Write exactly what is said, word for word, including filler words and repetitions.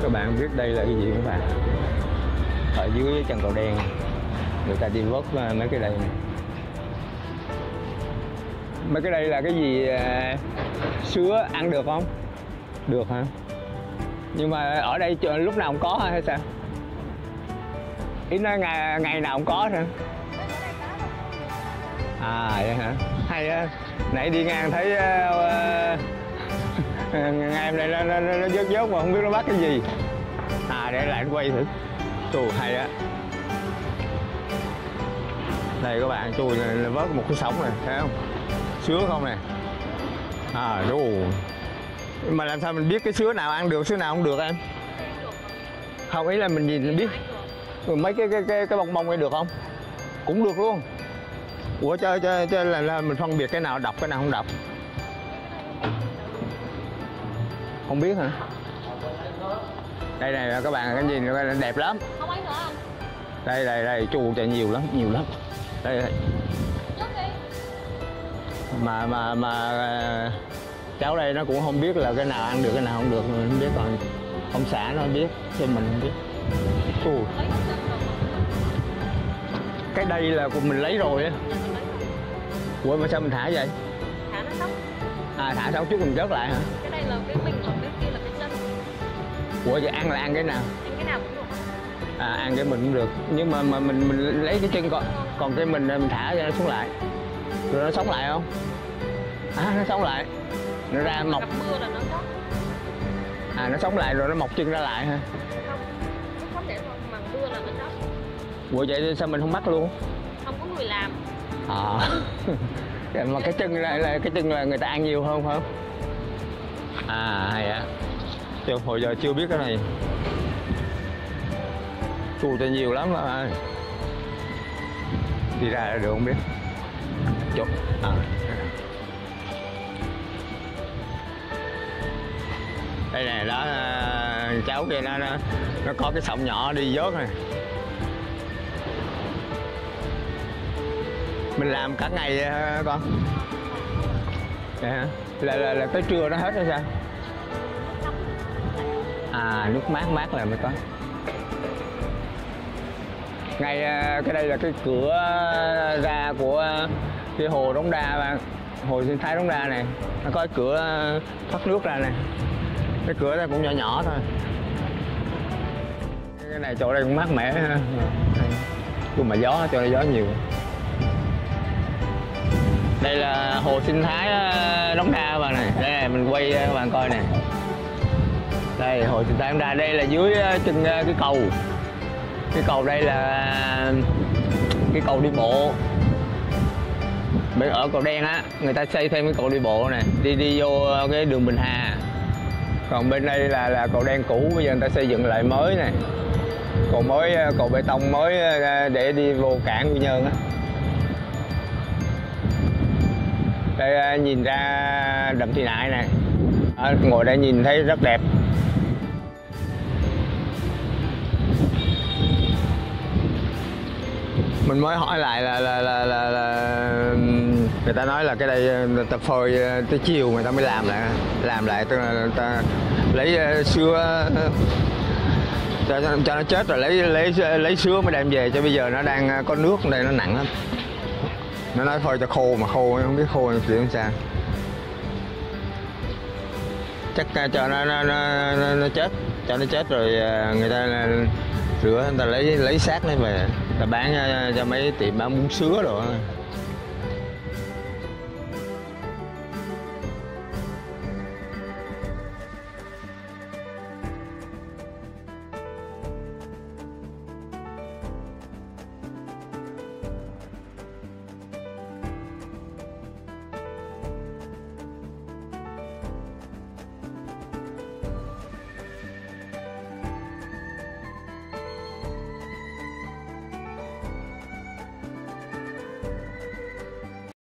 các bạn biết đây là cái gì các bạn? Ở dưới chân cầu đen người ta đi vớt mấy cái đây này. Mấy cái đây là cái gì? À, sứa ăn được không? Được hả? Nhưng mà ở đây lúc nào cũng có hay sao? Ý nói ngày, ngày nào cũng có hả? À vậy hả? Hay á. Nãy đi ngang thấy uh, em này nó, nó, nó, nó vớt vớt mà không biết nó bắt cái gì. À để lại anh quay thử. Chù hay á. Đây các bạn, chùi này là vớt một cái sóng này, thấy không? Sứa không nè. À đủ. Mà làm sao mình biết cái sứa nào ăn được, sứa nào không được em? Không, ý là mình nhìn mình biết. Mấy cái cái cái cái bông bông này được không? Cũng được luôn. Ủa cho cho cho là, là mình phân biệt cái nào độc cái nào không độc? Không biết hả? Đây này các bạn, cái nhìn đẹp lắm. Không ấy nữa anh. Đây đây đây, chu chạy nhiều lắm, nhiều lắm. Đây đây. Mà mà mà cháu đây nó cũng không biết là cái nào ăn được cái nào không được, mình không biết, còn ông xã nó biết chứ mình không biết. Ui. Cái đây là của mình lấy rồi á. Ủa mà sao mình thả vậy? Thả nó sống. À thả sống trước mình vớt lại hả? Cái đây là cái mình, còn cái kia là cái chân. Ủa vậy ăn là ăn cái nào? Ăn cái nào cũng được. À ăn cái mình cũng được, nhưng mà mà mình mình lấy cái chân, còn còn cái mình mình thả ra nó xuống lại, rồi nó sống lại không? À nó sống lại, nó ra mọc. Gặp mưa là nó sống. À nó sống lại rồi nó mọc chân ra lại hả? Không, nó không để mà mưa là nó sống. Ủa vậy sao mình không bắt luôn? Không có người làm. À mà cái chân là, là cái chân là người ta ăn nhiều hơn phải không? À hay á. Chứ hồi giờ chưa biết cái này. Chù cho nhiều lắm mà. Đi ra là được không biết. Chụp. À. Đây nè, đó cháu kia nó, nó nó có cái sọng nhỏ đi vớt này. Mình làm cả ngày hả con? Vậy hả? Là, là, là tới trưa nó hết hay sao? À nước mát mát là mới có. Ngay cái đây là cái cửa ra của cái hồ Đống Đa bạn, hồ sinh thái Đống Đa này, nó có cái cửa thoát nước ra này. Cái cửa này cũng nhỏ nhỏ thôi. Cái này chỗ đây cũng mát mẻ ha. Nhưng mà gió, cho gió nhiều. Đây là hồ sinh thái Đống Đa các bạn này. Đây này, mình quay các bạn coi nè. Đây hồ sinh thái Đống Đa, đây là dưới chân cái cầu. Cái cầu đây là cái cầu đi bộ. Bên ở cầu đen á, người ta xây thêm cái cầu đi bộ này, đi đi vô cái đường Bình Hà. Còn bên đây là là cầu đen cũ, bây giờ người ta xây dựng lại mới này. Cầu mới, cầu bê tông mới để đi vô cảng Quy Nhơn á. Đây nhìn ra đầm Thị Nại này. À, ngồi đây nhìn thấy rất đẹp. Mình mới hỏi lại là là, là là là người ta nói là cái đây người ta phơi tới chiều người ta mới làm lại, làm lại tức là người ta lấy sứa cho, cho nó chết rồi lấy lấy lấy sứa mới đem về, cho bây giờ nó đang có nước đây nó nặng lắm. Nó nói thôi cho khô mà khô không biết khô kiểu sao. Chắc cho nó nó, nó nó chết, cho nó chết rồi người ta rửa, người ta lấy lấy xác nó về, người ta bán cho mấy tiệm bán bún sứa rồi.